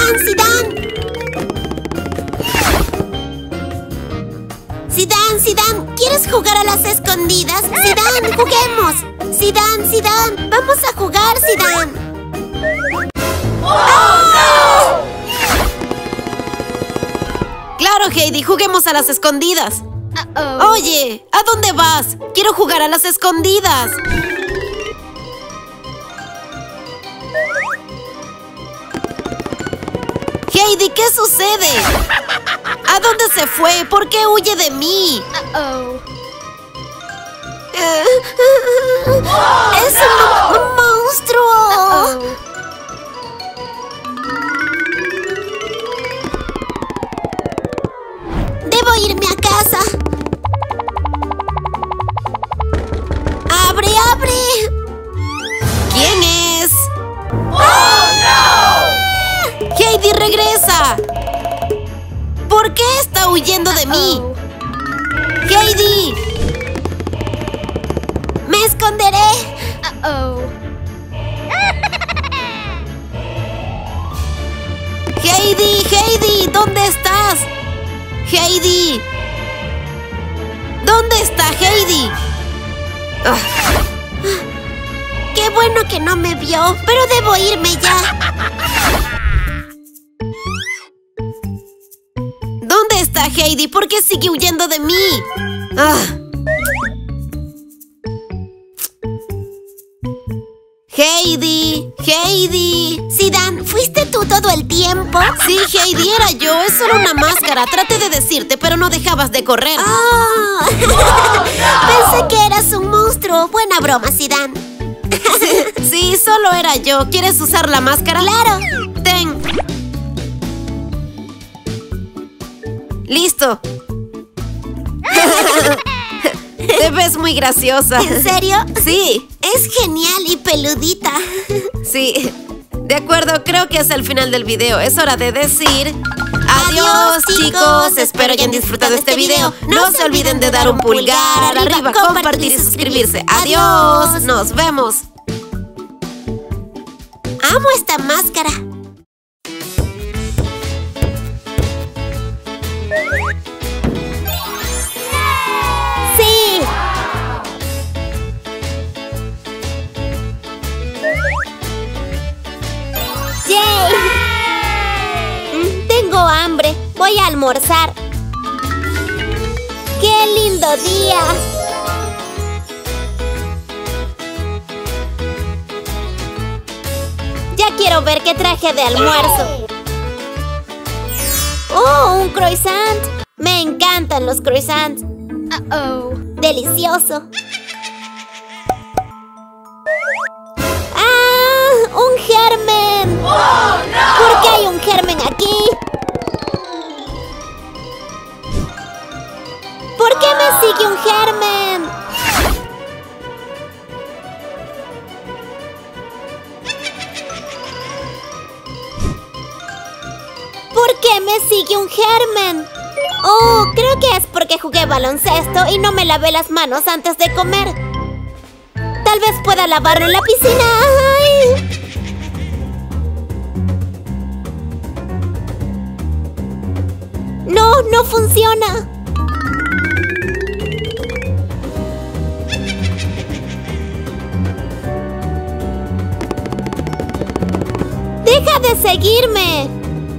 Zidane! Zidane, ¿quieres jugar a las escondidas? Zidane, juguemos. Zidane, vamos a jugar, Zidane. ¡Oh! Claro, Heidi, juguemos a las escondidas. Oye, ¿a dónde vas? Quiero jugar a las escondidas. Heidi, ¿qué sucede? ¿A dónde se fue? ¿Por qué huye de mí? ¡Es un monstruo! Debo irme a casa. ¡Abre! ¿Quién es? ¡Oh, no! ¡Heidi, regresa! ¿Por qué está huyendo de mí? ¡Heidi! ¡Me esconderé! Heidi, ¿dónde estás? Heidi, ¿dónde está Heidi? ¡Qué bueno que no me vio! Pero debo irme ya. ¿Dónde está Heidi? ¿Por qué sigue huyendo de mí? Heidi. Zidane, ¿fuiste tú todo el tiempo? Sí, Heidi, era yo. Es solo una máscara. Traté de decirte, pero no dejabas de correr. ¡Oh! Pensé que eras un monstruo. Buena broma, Zidane. Sí, solo era yo. ¿Quieres usar la máscara? ¡Claro! Ten. ¡Listo! Te ves muy graciosa. ¿En serio? Sí. Es genial y peludita. Sí. De acuerdo, creo que es el final del video. Es hora de decir... Adiós, chicos. Espero hayan disfrutado este video. No se olviden de dar un pulgar arriba, compartir y suscribirse. Adiós. Nos vemos. Amo esta máscara. ¡Sí! ¡Yay! Tengo hambre. Voy a almorzar. ¡Qué lindo día! Ya quiero ver qué traje de almuerzo. ¡Oh, un croissant! Me encantan los croissants. ¡Delicioso! ¡Ah! ¡Un germen! ¡Oh, no! ¿Por qué hay un germen aquí? ¿Por qué me sigue un germen? ¿Por qué me sigue un germen? Oh, creo que es porque jugué baloncesto y no me lavé las manos antes de comer. Tal vez pueda lavarlo en la piscina. ¡Ay! No, no funciona. ¡Deja de seguirme!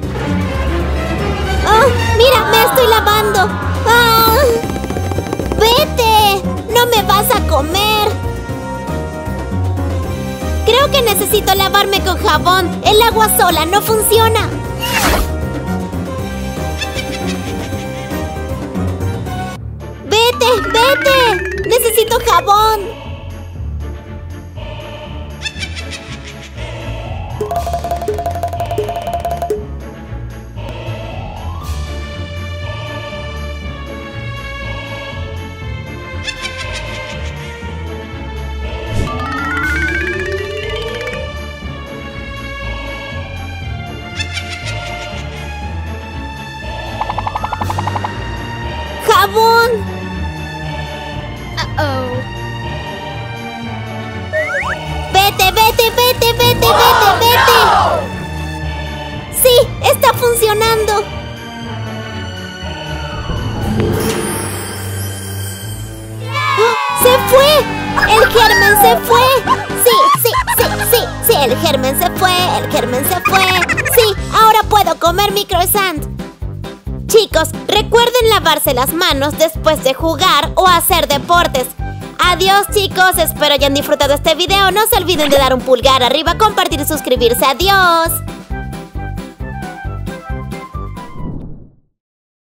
¡Oh, mira, me estoy lavando! ¡Ah! ¡Vete! ¡No me vas a comer! Creo que necesito lavarme con jabón. El agua sola no funciona. ¡Vete! ¡Vete! ¡Necesito jabón! ¡Jabón! ¡El germen se fue! Sí, el germen se fue, Sí, ahora puedo comer mi croissant. Chicos, recuerden lavarse las manos después de jugar o hacer deportes. Adiós, chicos, espero hayan disfrutado este video. No se olviden de dar un pulgar arriba, compartir y suscribirse. ¡Adiós!